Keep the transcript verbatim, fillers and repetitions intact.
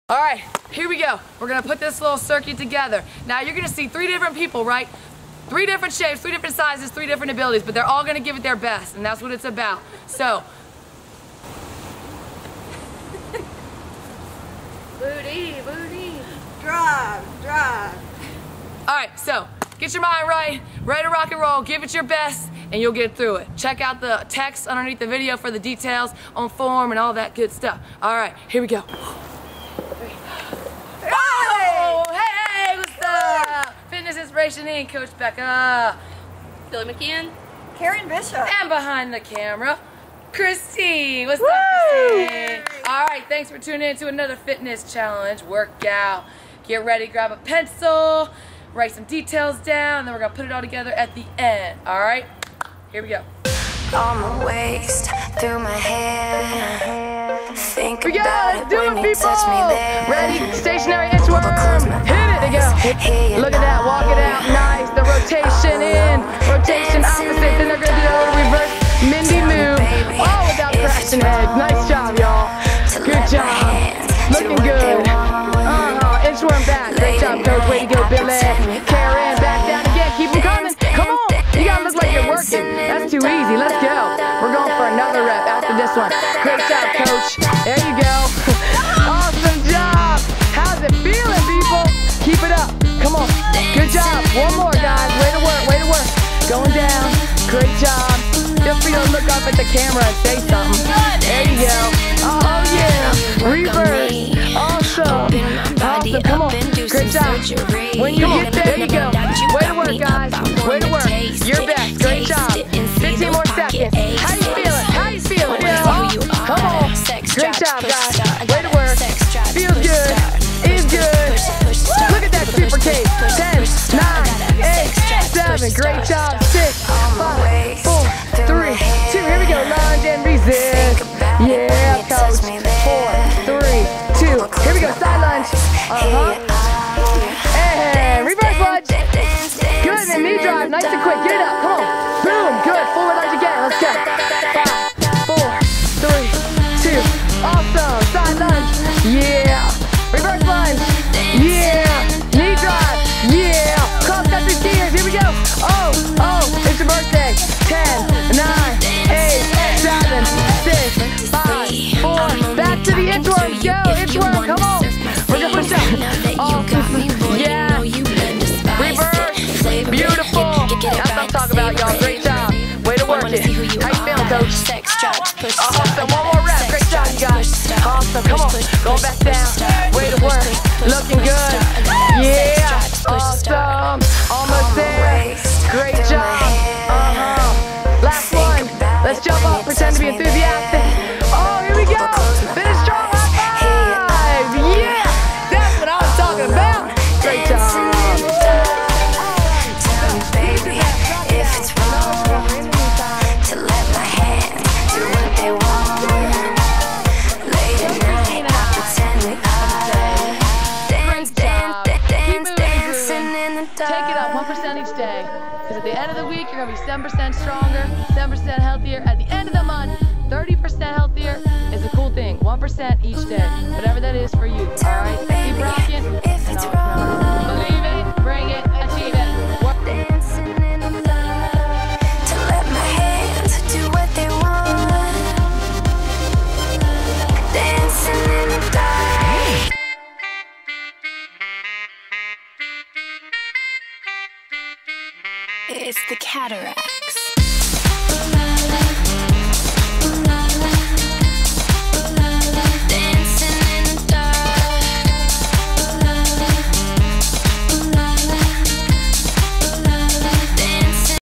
All right, here we go. We're gonna put this little circuit together. Now you're gonna see three different people, right? Three different shapes, three different sizes, three different abilities, but they're all gonna give it their best, and that's what it's about. So, booty, booty. Drive, drive. all right, so get your mind right, ready to rock and roll, give it your best, and you'll get through it. Check out the text underneath the video for the details on form and all that good stuff. All right, here we go. Oh, hey, what's up? Fitness Inspiration Incorporated, Coach Becca. Billy McKeon. Karen Bishop. And behind the camera, Christine. What's Woo! up, Christine? All right, thanks for tuning in to another fitness challenge workout. Get ready, grab a pencil, write some details down, and then we're gonna put it all together at the end. All right, here we go. On my waist, through my hair. Think We go, about let's it do when it, you people. touch me there. Ready, stationary inchworm. Close my Hit it, they go. eyes. Look at that, walk it out, nice. The rotation in, rotation opposite, then they're gonna do a reverse Mindy move, all without crashing heads. Nice job, y'all. Good job. Looking good. Uh-huh, inchworm back. Great job, coach. Way to go, Billy. Karen, back down again. Keep them coming. Come on. You gotta look like you're working. That's too easy. Let's go. We're going for another rep after this one. Great job, coach. There you go. Awesome job. How's it feeling, people? Keep it up. Come on. Good job. One more, guys. Way to work. Way to work. Going down. Great job. Feel free to look up at the camera and say something. There you go. Oh, yeah. Reverse. Awesome. Awesome. Come on. Great job. When you get there, there you go. Way to work, guys. Way to work. Your best. Great job. fifteen more seconds. How you feeling? How you feeling? Come on. Great job, guys. Way to work. Feels good. Is good. Look at that super cake. ten, nine, eight, seven. Great job. six, five, four, three, two. Here we go. Lunge and resist. Yeah, coach. four, three, two. Here we go. Side lunge. Uh-huh. And reverse lunge. Good. And knee drive. Nice and quick. Get it up. Come on. Boom. Good. Forward lunge again. Let's go. Five, four, three, two. Awesome. Side lunge. Yeah. Reverse lunge. Yeah. Knee drive. Yeah. Cross country skiers. Here we go. Oh, oh. It's your birthday. ten, nine, eight, seven, six, five, four. Back to the inchworm. Go. Inchworm. Come on. We're going to push up. Awesome. Yeah. Reverse. Beautiful. That's what I'm talking about, y'all. Great job. Way to work it. How you feeling, coach? Awesome. One more rep. Great job, you guys. Awesome. Come on. Going back down. Way to work. Looking good. Yeah. Awesome. Almost there. Great job. Uh-huh. Last one. Let's jump up. Pretend to be enthusiastic. Oh, here we go. Finish strong. High five. Yeah. That's what I was talking about. Great job. Take it up one percent each day, because at the end of the week, you're going to be seven percent stronger, seven percent healthier. At the end of the month, thirty percent healthier is a cool thing. one percent each day, whatever that is for you, all right? Keep rocking, and I'll believe it, bring it, achieve it. Work. To let my hands do what they want. Dancing in the dark. It's the cataracts.